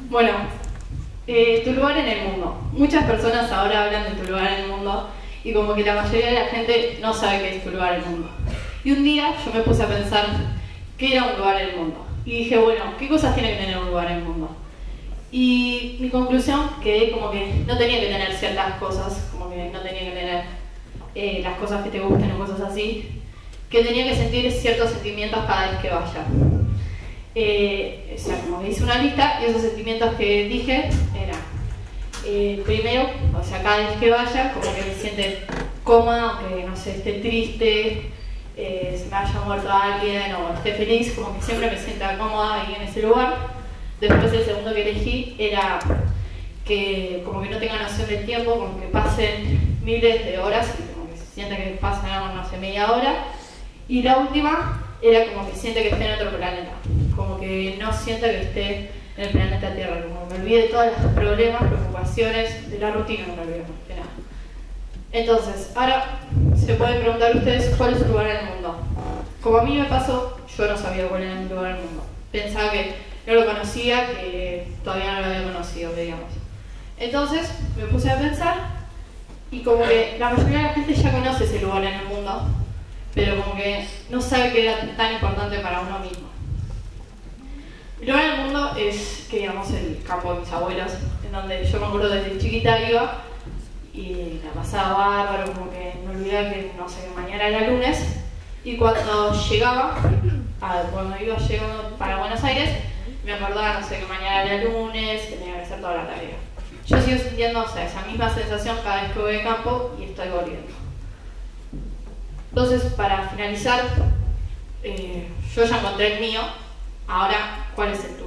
Bueno, tu lugar en el mundo. Muchas personas ahora hablan de tu lugar en el mundo y como que la mayoría de la gente no sabe qué es tu lugar en el mundo. Y un día yo me puse a pensar qué era un lugar en el mundo. Y dije, bueno, ¿qué cosas tiene que tener un lugar en el mundo? Y mi conclusión quedé como que no tenía que tener ciertas cosas, como que no tenía que tener las cosas que te gusten o cosas así, que tenía que sentir ciertos sentimientos cada vez que vaya. O sea, como que hice una lista y esos sentimientos que dije eran, primero, o sea, cada vez que vaya, como que me siente cómoda, aunque no sé, esté triste, se me haya muerto alguien o esté feliz, como que siempre me sienta cómoda ahí en ese lugar. Después el segundo que elegí era que como que no tenga noción del tiempo, como que pasen miles de horas y como que se sienta que pasan, no sé, media hora. Y la última era como que siente que esté en otro planeta, como que no sienta que esté en el planeta Tierra, como que me olvide de todos los problemas, preocupaciones, de la rutina, no me olvido de nada. Entonces, ahora se pueden preguntar ustedes cuál es su lugar en el mundo. Como a mí me pasó, yo no sabía cuál era mi lugar en el mundo. Pensaba que no lo conocía, que todavía no lo había conocido, digamos. Entonces me puse a pensar y como que la mayoría de la gente ya conoce ese lugar en el mundo, pero como que no sabe que era tan importante para uno mismo. Mi lugar en el mundo es, que digamos, el campo de mis abuelos, en donde yo me acuerdo desde chiquita iba y la pasaba bárbaro, como que me olvidaba que, no sé, que mañana era lunes, y cuando llegaba, cuando iba llegando para Buenos Aires, me acordaba, no sé, que mañana era lunes, que tenía que hacer toda la tarea. Yo sigo sintiendo, o sea, esa misma sensación cada vez que voy de campo y estoy volviendo. Entonces, para finalizar, yo ya encontré el mío. Ahora, ¿cuál es el tuyo?